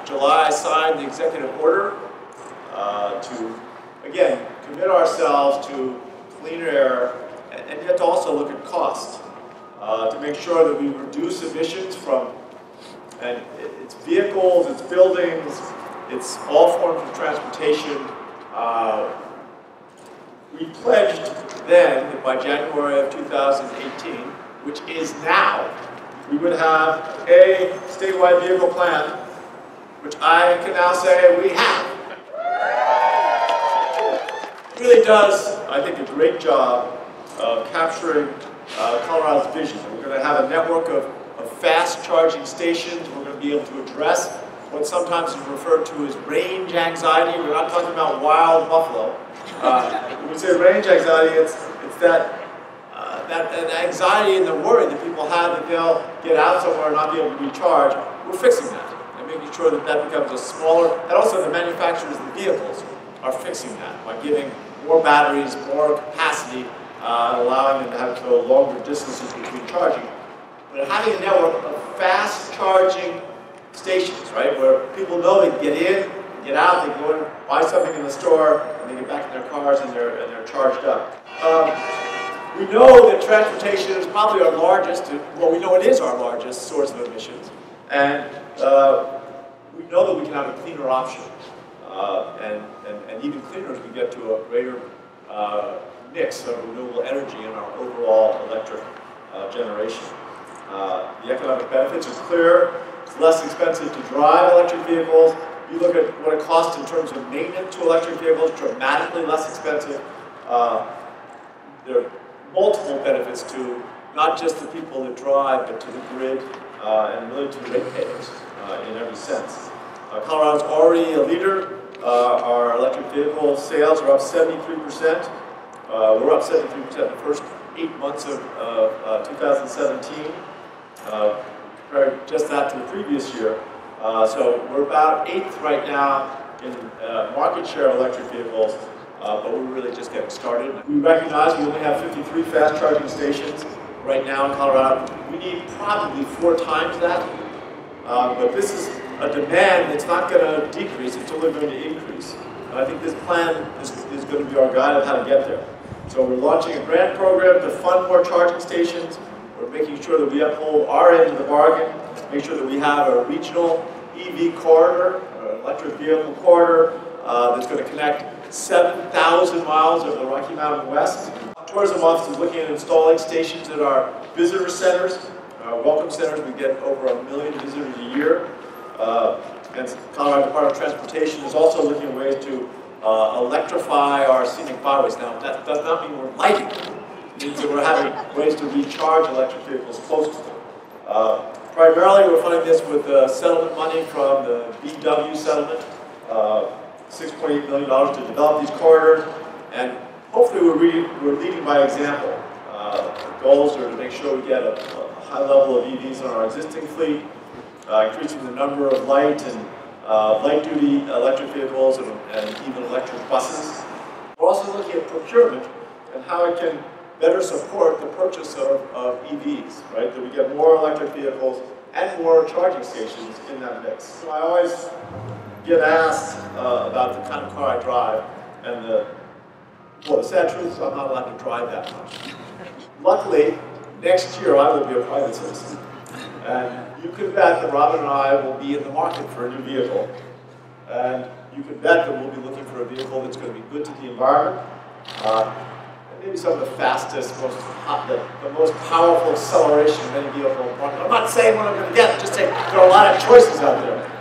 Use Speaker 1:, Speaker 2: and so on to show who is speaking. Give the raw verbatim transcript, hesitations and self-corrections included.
Speaker 1: July, I signed the executive order uh, to, again, commit ourselves to clean air and, and yet to also look at cost uh, to make sure that we reduce emissions from, and it's vehicles, it's buildings, it's all forms of transportation. Uh, we pledged then that by January of two thousand eighteen, which is now, we would have a statewide vehicle plan, which I can now say we have. It really does, I think, a great job of capturing uh, Colorado's vision. We're going to have a network of, of fast charging stations. We're going to be able to address what sometimes is referred to as range anxiety. We're not talking about wild buffalo. Uh, when we say range anxiety, it's, it's that, uh, that, that anxiety and the worry that people have that they'll get out somewhere and not be able to recharge. We're fixing that and making sure that that becomes a smaller, and also the manufacturers of the vehicles are fixing that by giving more batteries, more capacity, uh, and allowing them to have to go longer distances between charging. But having a network of fast charging stations, right, where people know they can get in, get out, they can go and buy something in the store, and they get back in their cars and they're, and they're charged up. Um, we know that transportation is probably our largest, well, we know it is our largest source of emissions, and uh, we know that we can have a cleaner option, uh, and, and, and even cleaner as we get to a greater uh, mix of renewable energy in our overall electric uh, generation. Uh, the economic benefits are clear. It's less expensive to drive electric vehicles. You look at what it costs in terms of maintenance to electric vehicles, dramatically less expensive. Uh, there are multiple benefits to not just the people that drive, but to the grid uh, and really to the ratepayers uh, in every sense. Uh, Colorado's already a leader. Uh, our electric vehicle sales are up seventy-three percent. Uh, we're up seventy-three percent in the first eight months of uh, uh, two thousand seventeen. Uh, compared just that to the previous year. Uh, so we're about eighth right now in uh, market share of electric vehicles, uh, but we're really just getting started. We recognize we only have fifty-three fast charging stations right now in Colorado. We need probably four times that, uh, but this is a demand that's not going to decrease, it's only going to increase. And I think this plan is, is going to be our guide of how to get there. So we're launching a grant program to fund more charging stations. We're making sure that we uphold our end of the bargain, make sure that we have a regional E V corridor, or electric vehicle corridor, uh, that's going to connect seven thousand miles of the Rocky Mountain West. Tourism Office is looking at installing stations at our visitor centers, our welcome centers. We get over a million visitors a year. Uh, and Colorado Department of Transportation is also looking at ways to uh, electrify our scenic byways. Now, that does not mean we're lighting them. It means that we're having ways to recharge electric vehicles close to them. Uh, primarily, we're funding this with uh, settlement money from the B W settlement, uh, six point eight million dollars to develop these corridors, and hopefully we're, re we're leading by example. Uh, the goals are to make sure we get a, a high level of E Vs in our existing fleet, uh, increasing the number of light and uh, light-duty electric vehicles and, and even electric buses. We're also looking at procurement and how it can better support the purchase of, of E Vs, right? That we get more electric vehicles and more charging stations in that mix. So I always get asked uh, about the kind of car I drive, and the, well, the sad truth is I'm not allowed to drive that much. Luckily, next year I will be a private citizen, and you can bet that Robin and I will be in the market for a new vehicle, and you can bet that we'll be looking for a vehicle that's going to be good to the environment. Uh, Maybe some of the fastest, most hot, the, the most powerful acceleration of any vehicle. I'm not saying what I'm going to get, I'm just saying there are a lot of choices out there.